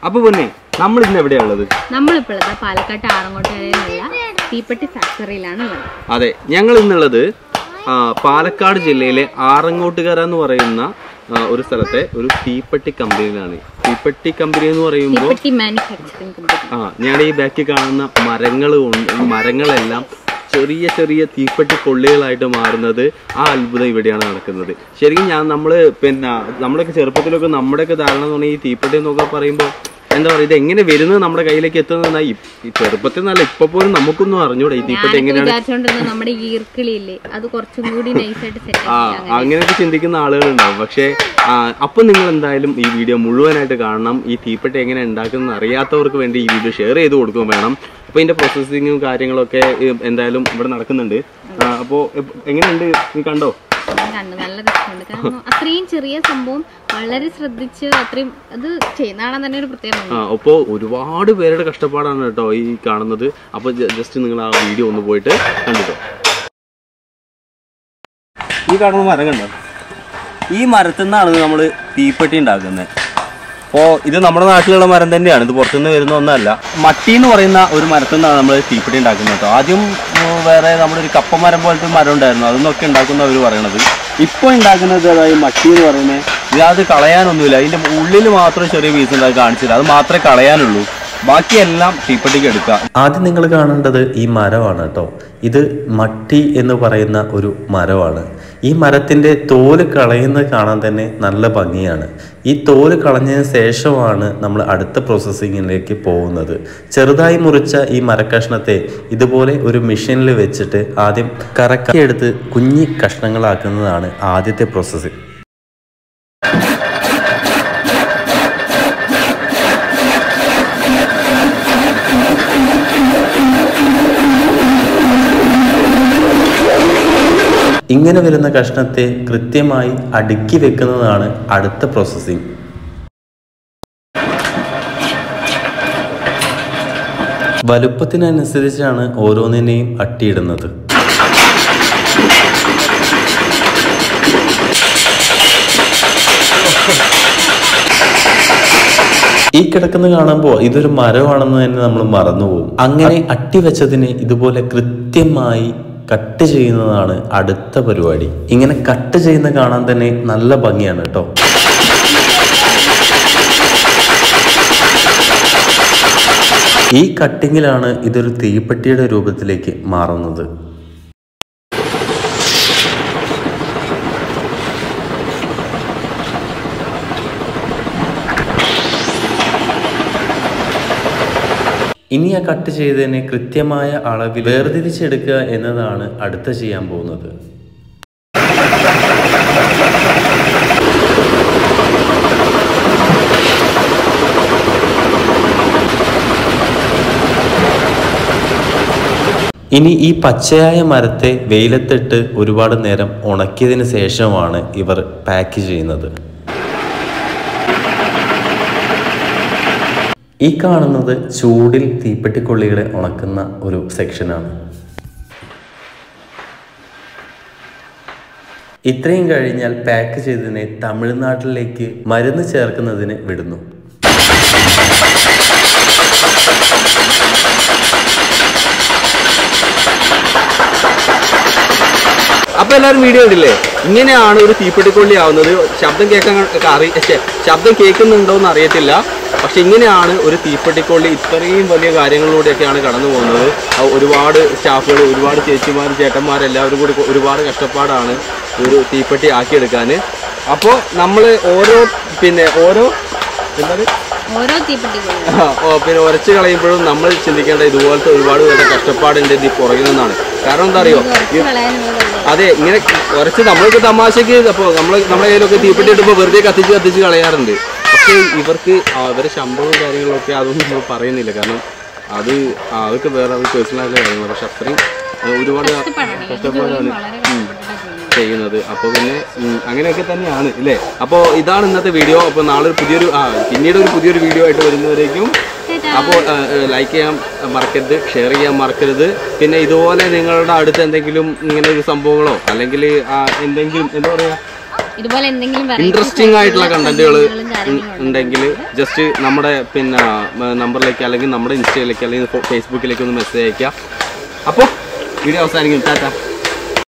അപ്പോൾ പൊന്നെ നമ്മൾ ഇന്ന് എവിടെയുള്ളത്? നമ്മളിപ്പോൾ പാലക്കാട് ആറങ്ങോട്ടുകരയിലുള്ള തീപ്പെട്ടി ഫാക്ടറിയിലാണ് ഉള്ളത്. അതെ, ഞങ്ങൾ ഇന്നുള്ളത് പാലക്കാട് ജില്ലയിലെ ആറങ്ങോട്ടുകര എന്ന് പറയുന്ന ഒരു സ്ഥലത്തെ ഒരു തീപ്പെട്ടി കമ്പനിയിലാണ്. തീപ്പെട്ടി കമ്പനി എന്ന് പറയുമ്പോൾ ഞാൻ ഈ ബാക്കിൽ കാണുന്ന മരങ്ങളെല്ലാം ചെറിയ ചെറിയ തീപ്പെട്ടി കൊള്ളികളായിട്ട് മാറുന്നത് ആ അത്ഭുതം ഇവിടെയാണ് നടക്കുന്നത്. ശരിക്കും നമ്മളൊക്കെ ചെറുപ്പത്തിലൊക്കെ നമ്മുടെയൊക്കെ ധാരണ എന്ന് പറഞ്ഞാൽ ഈ തീപ്പെട്ടി എന്നൊക്കെ പറയുമ്പോൾ എന്താ പറയുക, ഇത് എങ്ങനെ വരുന്നത് നമ്മുടെ കയ്യിലേക്ക് എത്തുന്ന ഈ ചെറുപ്പത്തിൽ നല്ല ഇപ്പൊ പോലും നമുക്കൊന്നും അറിഞ്ഞൂടെ ഈ തീപ്പെട്ടി എങ്ങനെയാണ്. അങ്ങനെയൊക്കെ ചിന്തിക്കുന്ന ആളുകളുണ്ടാവും. പക്ഷെ അപ്പൊ നിങ്ങൾ എന്തായാലും ഈ വീഡിയോ മുഴുവനായിട്ട് കാണണം. ഈ തീപ്പെട്ടി എങ്ങനെ ഉണ്ടാക്കുന്നത് അറിയാത്തവർക്ക് വേണ്ടി ഈ വീഡിയോ ഷെയർ ചെയ്ത് കൊടുക്കുകയും വേണം. അപ്പൊ ഇതിന്റെ പ്രോസസ്സിങ്ങും കാര്യങ്ങളൊക്കെ എന്തായാലും ഇവിടെ നടക്കുന്നുണ്ട്. അപ്പോ എങ്ങനെയുണ്ട്, നീ കണ്ടോ? നല്ല രസമുണ്ട്. കാരണം അത്രയും ചെറിയ സംഭവം വളരെ ശ്രദ്ധിച്ച് അത്രയും അത് ചെയ്യുന്നതാണെന്ന് തന്നെ ഒരു പ്രത്യേകത. അപ്പോ ഒരുപാട് പേരുടെ കഷ്ടപ്പാടാണ് കേട്ടോ ഈ കാണുന്നത്. അപ്പൊ ജസ്റ്റ് നിങ്ങൾ ആ വീഡിയോ ഒന്ന് പോയിട്ട് കണ്ടിട്ടോ. ഈ കാണുന്ന മരം കണ്ടോ? ഈ മരത്തിൽ നിന്നാണ് നമ്മൾ തീപ്പെട്ടി ഉണ്ടാക്കുന്നത്. അപ്പോൾ ഇത് നമ്മുടെ നാട്ടിലുള്ള മരം തന്നെയാണ്, ഇത് പുറത്തുനിന്ന് വരുന്ന ഒന്നല്ല. മട്ടി എന്ന് പറയുന്ന ഒരു മരത്തിൽ നിന്നാണ് നമ്മൾ തീപ്പെട്ടി ഉണ്ടാക്കുന്നത് കേട്ടോ. ആദ്യം വേറെ നമ്മളൊരു കപ്പമരം പോലത്തെ മരം ഉണ്ടായിരുന്നു, അതൊന്നൊക്കെ ഉണ്ടാക്കുന്ന അവർ പറയണത്. ഇപ്പോൾ ഉണ്ടാക്കുന്നത് അതായത് മട്ടി എന്ന് പറയുന്നത് ഇത് കളയാനൊന്നുമില്ല, അതിൻ്റെ ഉള്ളിൽ മാത്രം ചെറിയ പീസ് ഉണ്ടാക്കി കാണിച്ചില്ല, അത് മാത്രമേ കളയാനുള്ളൂ. ബാക്കിയെല്ലാം തീപ്പെട്ടിക്ക് എടുക്കുക. ആദ്യം നിങ്ങൾ കാണേണ്ടത് ഈ മരമാണ് കേട്ടോ. ഇത് മട്ടി എന്ന് പറയുന്ന ഒരു മരമാണ്. ഈ മരത്തിൻ്റെ തോല് കളയുന്നത് കാണാൻ തന്നെ നല്ല ഭംഗിയാണ്. ഈ തോല് കളഞ്ഞതിന് ശേഷമാണ് നമ്മൾ അടുത്ത പ്രോസസ്സിങ്ങിലേക്ക് പോകുന്നത്. ചെറുതായി മുറിച്ച ഈ മരക്കഷ്ണത്തെ ഇതുപോലെ ഒരു മെഷീനിൽ വെച്ചിട്ട് ആദ്യം കറക്കിയെടുത്ത് കുഞ്ഞി കഷ്ണങ്ങളാക്കുന്നതാണ് ആദ്യത്തെ പ്രോസസ്സിങ്. ഇങ്ങനെ വരുന്ന കഷ്ണത്തെ കൃത്യമായി അടുക്കി വെക്കുന്നതാണ് അടുത്ത പ്രോസസ്സിങ്. വലുപ്പത്തിനനുസരിച്ചാണ് ഓരോന്നിനെയും അട്ടിയിടുന്നത്. ഈ കിടക്കുന്ന കാണുമ്പോൾ ഇതൊരു മരമാണെന്ന് തന്നെ നമ്മൾ മറന്നുപോകും. അങ്ങനെ അട്ടി വെച്ചതിനെ ഇതുപോലെ കൃത്യമായി കട്ട് ചെയ്യുന്നതാണ് അടുത്ത പരിപാടി. ഇങ്ങനെ കട്ട് ചെയ്യുന്ന കാണാൻ തന്നെ നല്ല ഭംഗിയാണ് കേട്ടോ. ഈ കട്ടിങ്ങിലാണ് ഇതൊരു തീപ്പെട്ടിയുടെ രൂപത്തിലേക്ക് മാറുന്നത്. ഇനി ആ കട്ട് ചെയ്തതിനെ കൃത്യമായ അളവിൽ വേർതിരിച്ചെടുക്കുക എന്നതാണ് അടുത്ത ചെയ്യാൻ പോകുന്നത്. ഇനി ഈ പച്ചയായ മരത്തെ വെയിലത്തിട്ട് ഒരുപാട് നേരം ഉണക്കിയതിന് ശേഷമാണ് ഇവർ പാക്ക് ചെയ്യുന്നത്. ഈ കാണുന്നത് ചൂടിൽ തീപ്പെട്ടിക്കൊള്ളികളെ ഉണക്കുന്ന ഒരു സെക്ഷനാണ്. ഇത്രയും കഴിഞ്ഞാൽ പാക്ക് ചെയ്തതിനെ തമിഴ്നാട്ടിലേക്ക് മരുന്ന് ചേർക്കുന്നതിന് വിടുന്നു. അപ്പൊ എല്ലാവരും വീഡിയോ കണ്ടില്ലേ? ഇങ്ങനെയാണ് ഒരു തീപ്പെട്ടിക്കൊള്ളി ആവുന്നത്. ശബ്ദം കേൾക്കുന്നുണ്ടോന്ന് അറിയത്തില്ല, പക്ഷെ ഇങ്ങനെയാണ് ഒരു തീപ്പെട്ടിക്കൊള്ളി. ഇത്രയും വലിയ കാര്യങ്ങളിലൂടെയൊക്കെയാണ് കടന്നു പോകുന്നത്. ഒരുപാട് സ്റ്റാഫുകൾ, ഒരുപാട് ചേച്ചിമാർ, ചേട്ടന്മാരെല്ലാവരും കൂടി ഒരുപാട് കഷ്ടപ്പാടാണ് ഒരു തീപ്പെട്ടി ആക്കിയെടുക്കാൻ. അപ്പോൾ നമ്മൾ ഓരോ പിന്നെ ഉരച്ച് കളയുമ്പോഴും നമ്മൾ ചിന്തിക്കേണ്ട ഇതുപോലത്തെ ഒരുപാട് പേരുടെ കഷ്ടപ്പാടുണ്ട് ഇതിൽ പുറകിൽ നിന്നാണ്. കാരണം എന്താ അറിയോ, അതെ, ഇങ്ങനെ ഉരച്ച് നമ്മൾക്ക് തമാശക്ക് അപ്പോൾ നമ്മുടെ കയ്യിലൊക്കെ തീപ്പെട്ടി ഇടുമ്പോൾ വെറുതെ കത്തിച്ച് കളയാറുണ്ട്. പക്ഷേ അവരുടെ ശമ്പളവും കാര്യങ്ങളൊക്കെ അതൊന്നും നമ്മൾ പറയുന്നില്ല. കാരണം അതൊക്കെ വേറെ പേഴ്സണലായിട്ടുള്ള കാര്യങ്ങളാണ്. പക്ഷെ അത്രയും ഒരുപാട് കഷ്ടപ്പാടാണ് ചെയ്യുന്നത്. അപ്പോൾ പിന്നെ അങ്ങനെയൊക്കെ തന്നെയാണ് ഇല്ലേ? അപ്പോൾ ഇതാണ് ഇന്നത്തെ വീഡിയോ. അപ്പോൾ നാളെ പിന്നീട് ഒരു പുതിയൊരു വീഡിയോ ആയിട്ട് വരുന്നവരേക്കും അപ്പോൾ ലൈക്ക് ചെയ്യാൻ മറക്കരുത്, ഷെയർ ചെയ്യാൻ മറക്കരുത്. പിന്നെ ഇതുപോലെ നിങ്ങളുടെ അടുത്ത് എന്തെങ്കിലും ഇങ്ങനെ ഒരു സംഭവങ്ങളോ അല്ലെങ്കിൽ എന്തെങ്കിലും എന്താ പറയുക ഇതുപോലെ എന്തെങ്കിലും ഇൻട്രസ്റ്റിംഗ് ആയിട്ടുള്ള കണ്ടന്റുകൾ ഉണ്ടെങ്കിൽ ജസ്റ്റ് നമ്മുടെ പിന്നെ നമ്പറിലേക്ക് അല്ലെങ്കിൽ നമ്മുടെ ഇൻസ്റ്റയിലേക്ക് അല്ലെങ്കിൽ ഫേസ്ബുക്കിലേക്ക് ഒന്ന് മെസ്സേജ് അയക്കാം. അപ്പോൾ വീഡിയോ അവസാനിക്കും. ടാറ്റ.